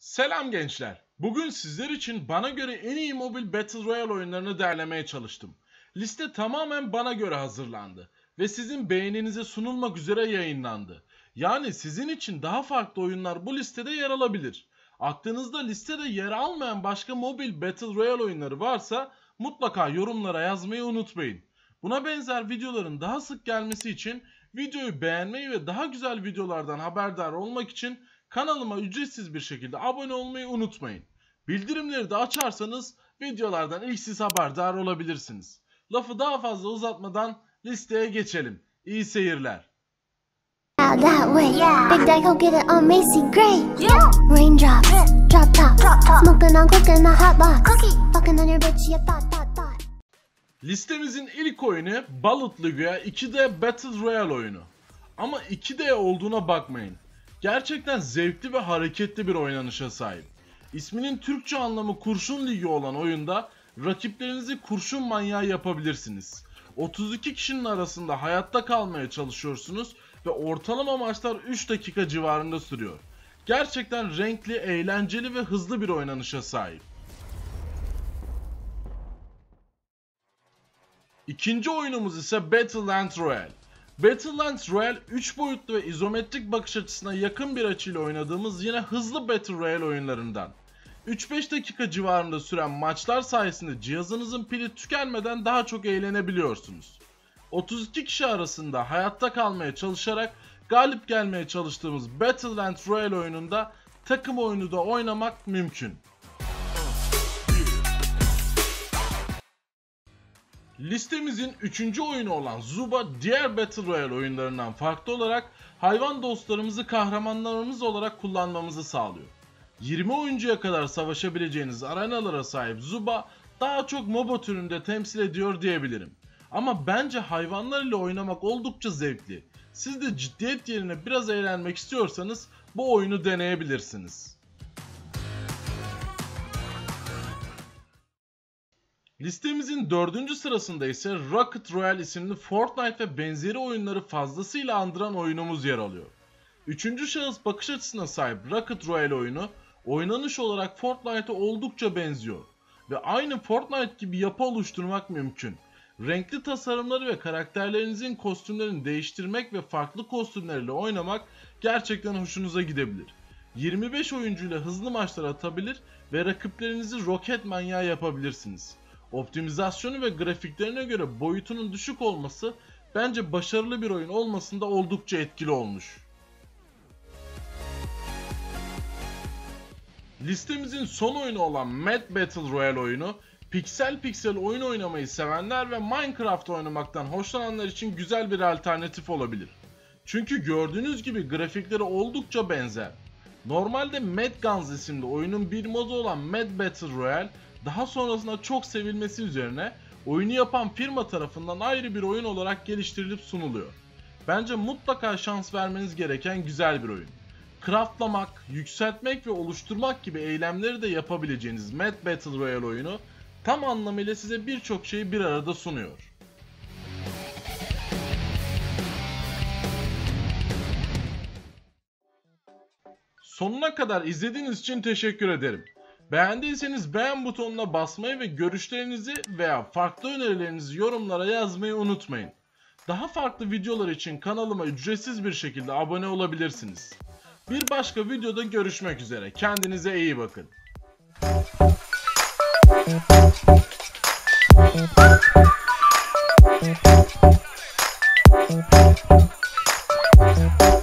Selam gençler. Bugün sizler için bana göre en iyi mobil Battle Royale oyunlarını derlemeye çalıştım. Liste tamamen bana göre hazırlandı ve sizin beğeninize sunulmak üzere yayınlandı. Yani sizin için daha farklı oyunlar bu listede yer alabilir. Aklınızda listede yer almayan başka mobil Battle Royale oyunları varsa mutlaka yorumlara yazmayı unutmayın. Buna benzer videoların daha sık gelmesi için videoyu beğenmeyi ve daha güzel videolardan haberdar olmak için kanalıma ücretsiz bir şekilde abone olmayı unutmayın. Bildirimleri de açarsanız videolardan ilk siz haberdar olabilirsiniz. Lafı daha fazla uzatmadan listeye geçelim. İyi seyirler. That way, Big Daddy go get it on Macy Gray. Raindrops, drop top, smoking on cooking a hot box, fucking on your bitch, you thought. Listemizin ilk oyunu Bullet League'a 2D Battle Royale oyunu. Ama 2D olduğuna bakmayın. Gerçekten zevkli ve hareketli bir oynanışa sahip. İsminin Türkçe anlamı kurşun ligi olan oyunda rakiplerinizi kurşun manyağı yapabilirsiniz. 32 kişinin arasında hayatta kalmaya çalışıyorsunuz ve ortalama maçlar 3 dakika civarında sürüyor. Gerçekten renkli, eğlenceli ve hızlı bir oynanışa sahip. İkinci oyunumuz ise Battleland Royale. Battleland Royale 3 boyutlu ve izometrik bakış açısına yakın bir açıyla oynadığımız yine hızlı Battle Royale oyunlarından. 3-5 dakika civarında süren maçlar sayesinde cihazınızın pili tükenmeden daha çok eğlenebiliyorsunuz. 32 kişi arasında hayatta kalmaya çalışarak galip gelmeye çalıştığımız Battleland Royale oyununda takım oyunu da oynamak mümkün. Listemizin 3. oyunu olan Zuba diğer Battle Royale oyunlarından farklı olarak hayvan dostlarımızı kahramanlarımız olarak kullanmamızı sağlıyor. 20 oyuncuya kadar savaşabileceğiniz arenalara sahip Zuba daha çok MOBA türünde temsil ediyor diyebilirim. Ama bence hayvanlar ile oynamak oldukça zevkli. Siz de ciddiyet yerine biraz eğlenmek istiyorsanız bu oyunu deneyebilirsiniz. Listemizin 4. sırasında ise Rocket Royale isimli Fortnite ve benzeri oyunları fazlasıyla andıran oyunumuz yer alıyor. 3. şahıs bakış açısına sahip Rocket Royale oyunu, oynanış olarak Fortnite'a oldukça benziyor ve aynı Fortnite gibi yapı oluşturmak mümkün. Renkli tasarımları ve karakterlerinizin kostümlerini değiştirmek ve farklı kostümlerle oynamak gerçekten hoşunuza gidebilir. 25 oyuncuyla hızlı maçlar atabilir ve rakiplerinizi roket manyağı yapabilirsiniz. Optimizasyonu ve grafiklerine göre boyutunun düşük olması bence başarılı bir oyun olmasında oldukça etkili olmuş. Listemizin son oyunu olan Mad Battle Royale oyunu, piksel piksel oyun oynamayı sevenler ve Minecraft oynamaktan hoşlananlar için güzel bir alternatif olabilir. Çünkü gördüğünüz gibi grafikleri oldukça benzer. Normalde Mad Guns isimli oyunun bir modu olan Mad Battle Royale, daha sonrasında çok sevilmesi üzerine oyunu yapan firma tarafından ayrı bir oyun olarak geliştirilip sunuluyor. Bence mutlaka şans vermeniz gereken güzel bir oyun. Craftlamak, yükseltmek ve oluşturmak gibi eylemleri de yapabileceğiniz Mad Battle Royale oyunu tam anlamıyla size birçok şeyi bir arada sunuyor. Sonuna kadar izlediğiniz için teşekkür ederim. Beğendiyseniz beğen butonuna basmayı ve görüşlerinizi veya farklı önerilerinizi yorumlara yazmayı unutmayın. Daha farklı videolar için kanalıma ücretsiz bir şekilde abone olabilirsiniz. Bir başka videoda görüşmek üzere. Kendinize iyi bakın.